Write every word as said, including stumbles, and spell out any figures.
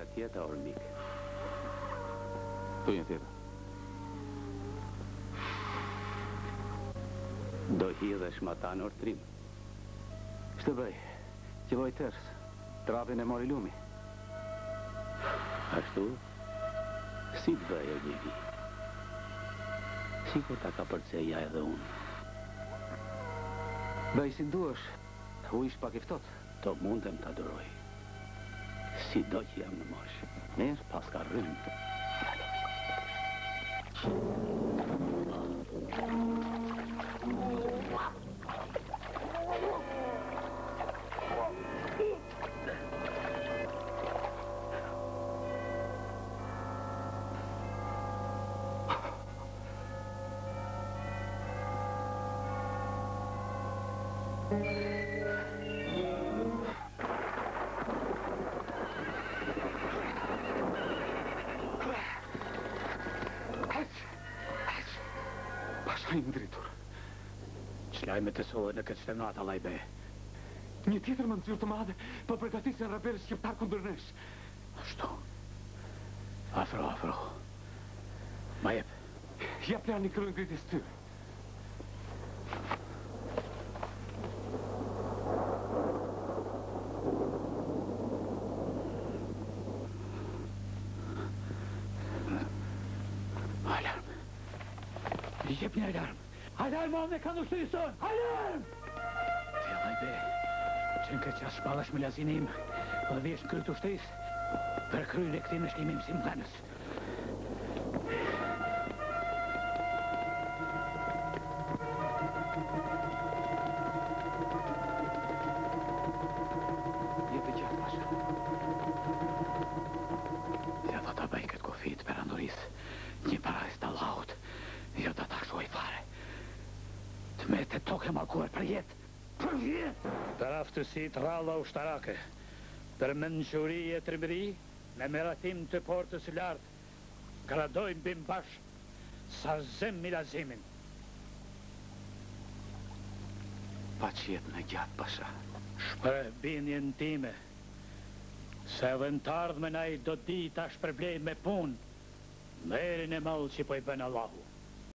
tjeta, Ormik. Tu një tjeta. Do hidhesh ma ta në ortrim. Shtë bëj, që voj tërës, trapin e mori lumi. Ashtu, si të bëj o njëri? Si kur ta ka përceja edhe unë. Bëj si nduësh, u ish pak i ftot. To mundem të adoroj. Si do që jam në mosh. Mirë, pas ka rrëmë. Qlajme të sohe në këtë shtenat, Alajbe. Një tjetër më nëzyrë të madhe, për përgatisin rabere shqiptar kundër nesh. Ashtu. Afro, afro. Ma jep. Ja plani kërën ngritis ty. Alarm. Jep një alarm. Alarm, me kanë ushtë i sonë! Alarm! Ti, Alajbe, qenë këtë qasë shpalash me lazinim, dhe vjesh në krytë ushtes, për kryjnë e këti në shlimim si mganës. Jetë gjatë, pasha. Ja do të bëj këtë kofit për andoris, një para e stalaut, jo do të ashoj fare. Të me të toke malkuar për jetë, për jetë! Për aftësit ralla ushtarake, për menquri e trimëri, me meratim të portës lartë, gradojmë bim bashkë, sa zem milazimin. Pa që jetë në gjatë, pasha. Shpreh binjen time, se vëntardhme naj do di ta shpërblej me punë, merin e malë që po i bën Allahu.